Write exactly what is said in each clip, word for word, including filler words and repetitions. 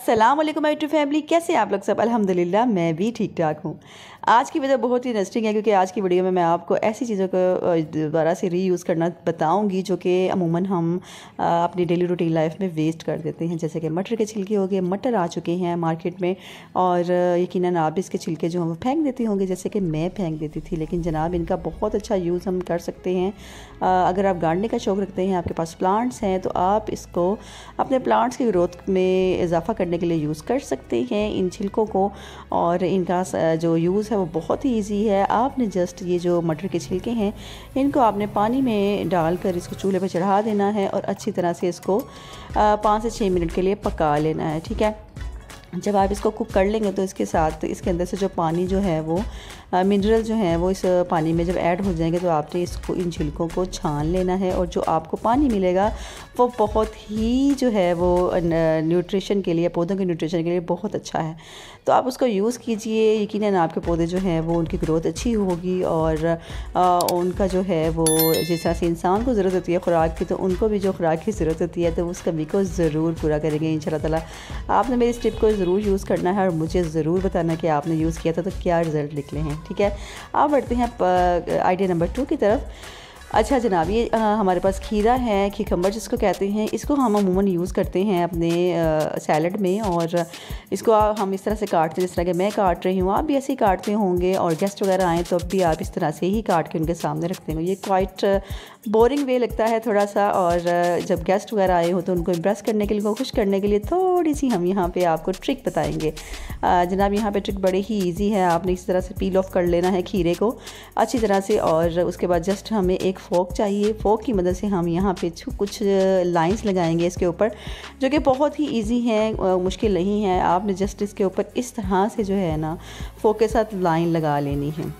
अस्सलाम वालेकुम my YouTube family, कैसे आप लोग सब। अल्हम्दुलिल्लाह मैं भी ठीक ठाक हूँ। आज की वीडियो बहुत ही इंटरेस्टिंग है क्योंकि आज की वीडियो में मैं आपको ऐसी चीज़ों को दोबारा से रीयूज़ करना बताऊंगी जो कि अमूमन हम अपनी डेली रूटीन लाइफ में वेस्ट कर देते हैं। जैसे कि मटर के छिलके हो गए, मटर आ चुके हैं मार्केट में और यकीनन आप भी इसके छिलके जो हम फेंक देते होंगे, जैसे कि मैं फेंक देती थी। लेकिन जनाब इनका बहुत अच्छा यूज़ हम कर सकते हैं। अगर आप गार्डनिंग का शौक़ रखते हैं, आपके पास प्लांट्स हैं, तो आप इसको अपने प्लांट्स की ग्रोथ में इजाफा करने के लिए यूज़ कर सकते हैं इन छिलकों को। और इनका जो यूज़ है वो बहुत ही ईजी है। आपने जस्ट ये जो मटर के छिलके हैं इनको आपने पानी में डालकर इसको चूल्हे पर चढ़ा देना है और अच्छी तरह से इसको पाँच से छः मिनट के लिए पका लेना है। ठीक है, जब आप इसको कुक कर लेंगे तो इसके साथ इसके अंदर से जो पानी जो है वो मिनरल जो है वो इस पानी में जब ऐड हो जाएंगे तो आपने इसको इन छिलकों को छान लेना है और जो आपको पानी मिलेगा वो बहुत ही जो है वो न्यूट्रिशन के लिए, पौधों के न्यूट्रिशन के लिए बहुत अच्छा है। तो आप उसको यूज़ कीजिए, यकीनन आपके पौधे जो हैं वो उनकी ग्रोथ अच्छी होगी और आ, उनका जो है वो जिस तरह से इंसान को ज़रूरत होती है खुराक की, तो उनको भी जो खुराक की ज़रूरत होती है तो उस कमी को ज़रूर पूरा करेंगे इंशाल्लाह ताला। आपने मेरी इस टिप को ज़रूर यूज़ करना है और मुझे ज़रूर बताना कि आपने यूज़ किया था तो क्या रिज़ल्ट निकले हैं। ठीक है, आप बढ़ते हैं आइडिया नंबर टू की तरफ। अच्छा जनाब, ये आ, हमारे पास खीरा है, खिकम्बर जिसको कहते हैं। इसको हम अमूमन यूज़ करते हैं अपने सैलड में और इसको आ, हम इस तरह से काटते हैं जिस तरह के मैं काट रही हूँ। आप भी ऐसे ही काटते होंगे और गेस्ट वगैरह आएँ तो अब भी आप इस तरह से ही काट के उनके सामने रखते होंगे। ये क्वाइट बोरिंग वे लगता है थोड़ा सा, और जब गेस्ट वगैरह आए हो तो उनको इम्प्रेस करने के लिए, उनको खुश करने के लिए थोड़ी सी हम यहाँ पे आपको ट्रिक बताएंगे। जनाब यहाँ पे ट्रिक बड़ी ही इजी है। आपने इस तरह से पील ऑफ कर लेना है खीरे को अच्छी तरह से और उसके बाद जस्ट हमें एक फोक चाहिए। फोक की मदद से हम यहाँ पे कुछ लाइंस लगाएंगे इसके ऊपर, जो कि बहुत ही इजी हैं, मुश्किल नहीं है। आपने जस्ट इसके ऊपर इस तरह से जो है ना फोक के साथ लाइन लगा लेनी है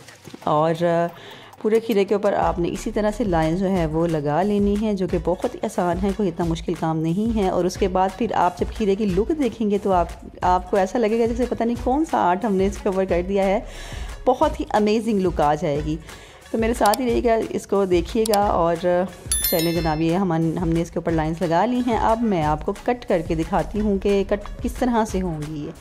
और पूरे खीरे के ऊपर आपने इसी तरह से लाइन जो है वो लगा लेनी है, जो कि बहुत ही आसान है, कोई इतना मुश्किल काम नहीं है। और उसके बाद फिर आप जब खीरे की लुक देखेंगे तो आप आपको ऐसा लगेगा जैसे पता नहीं कौन सा आर्ट हमने इसके ऊपर कर दिया है। बहुत ही अमेजिंग लुक आ जाएगी। तो मेरे साथ ही रहिएगा, इसको देखिएगा। और चलें जनाब, ये हम हमने इसके ऊपर लाइंस लगा ली हैं। अब मैं आपको कट करके दिखाती हूँ कि कट किस तरह से होंगी ये।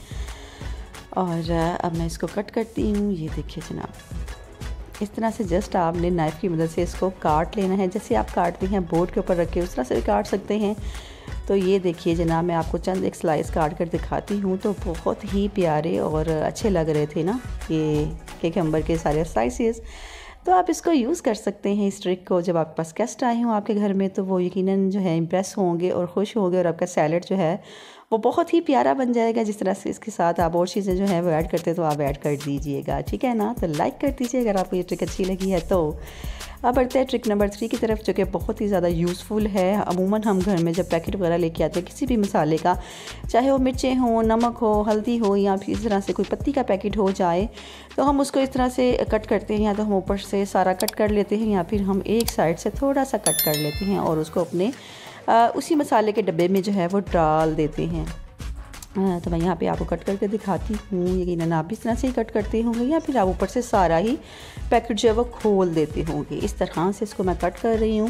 और अब मैं इसको कट करती हूँ। ये देखिए जनाब, इस तरह से जस्ट आपने नाइफ़ की मदद से इसको काट लेना है। जैसे आप काटते हैं बोर्ड के ऊपर रख के उस तरह से भी काट सकते हैं। तो ये देखिए जनाब, मैं आपको चंद एक स्लाइस काट कर दिखाती हूँ। तो बहुत ही प्यारे और अच्छे लग रहे थे ना ये किकम्बर के सारे स्लाइसेस। तो आप इसको यूज़ कर सकते हैं इस ट्रिक को। जब आपके पास गेस्ट आए हों आपके घर में तो वो यकीनन जो है इम्प्रेस होंगे और ख़ुश होंगे और आपका सैलड जो है वो बहुत ही प्यारा बन जाएगा। जिस तरह से इसके साथ आप और चीज़ें जो है वो ऐड करते तो आप ऐड कर दीजिएगा। ठीक है ना, तो लाइक कर दीजिए अगर आपको ये ट्रिक अच्छी लगी है तो। अब बढ़ते हैं ट्रिक नंबर थ्री की तरफ, जो कि बहुत ही ज़्यादा यूज़फुल है। अमूमन हम घर में जब पैकेट वगैरह लेके आते हैं किसी भी मसाले का, चाहे वो मिर्चें हों, नमक हो, हल्दी हो या फिर इस तरह से कोई पत्ती का पैकेट हो जाए, तो हम उसको इस तरह से कट करते हैं। या तो हम ऊपर से सारा कट कर लेते हैं या फिर हम एक साइड से थोड़ा सा कट कर लेते हैं और उसको अपने आ, उसी मसाले के डब्बे में जो है वो डाल देते हैं। हाँ, तो मैं यहाँ पे आपको कट करके दिखाती हूँ। यकीनन आप भी इस तरह से ही कट करते होंगे या फिर आप ऊपर से सारा ही पैकेट जो है वो खोल देते होंगे। इस तरह से इसको मैं कट कर रही हूँ।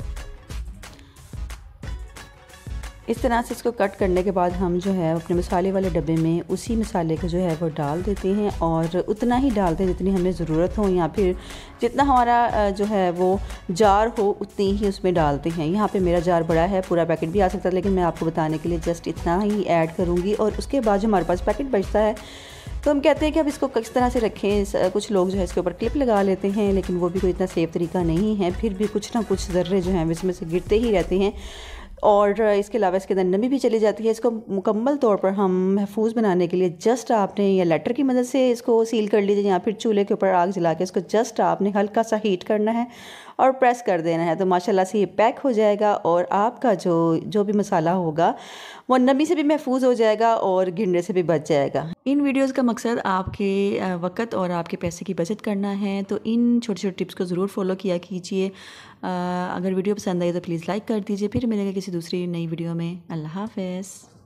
इस तरह से इसको कट करने के बाद हम जो है अपने मसाले वाले डब्बे में उसी मसाले को जो है वो डाल देते हैं और उतना ही डालते हैं जितनी हमें ज़रूरत हो, या फिर जितना हमारा जो है वो जार हो उतनी ही उसमें डालते हैं। यहाँ पे मेरा जार बड़ा है, पूरा पैकेट भी आ सकता है, लेकिन मैं आपको बताने के लिए जस्ट इतना ही ऐड करूँगी। और उसके बाद जो हमारे पास पैकेट बचता है तो हम कहते हैं कि अब इसको किस तरह से रखें। कुछ लोग जो है इसके ऊपर क्लिप लगा लेते हैं, लेकिन वो भी कोई इतना सेफ़ तरीका नहीं है। फिर भी कुछ ना कुछ ज़र्रे जो हैं इसमें से गिरते ही रहते हैं और इसके अलावा इसके अंदर नमी भी चली जाती है। इसको मुकम्मल तौर पर हम महफूज बनाने के लिए जस्ट आपने या लेटर की मदद से इसको सील कर लीजिए या फिर चूल्हे के ऊपर आग जला के इसको जस्ट आपने हल्का सा हीट करना है और प्रेस कर देना है। तो माशाल्लाह से ये पैक हो जाएगा और आपका जो जो भी मसाला होगा वो नमी से भी महफूज हो जाएगा और गिरने से भी बच जाएगा। इन वीडियोस का मकसद आपके वक़्त और आपके पैसे की बचत करना है। तो इन छोटी छोटी टिप्स को ज़रूर फॉलो किया कीजिए। अगर वीडियो पसंद आई तो प्लीज़ लाइक कर दीजिए। फिर मिलेंगे किसी दूसरी नई वीडियो में। अल्लाह हाफ़िज़।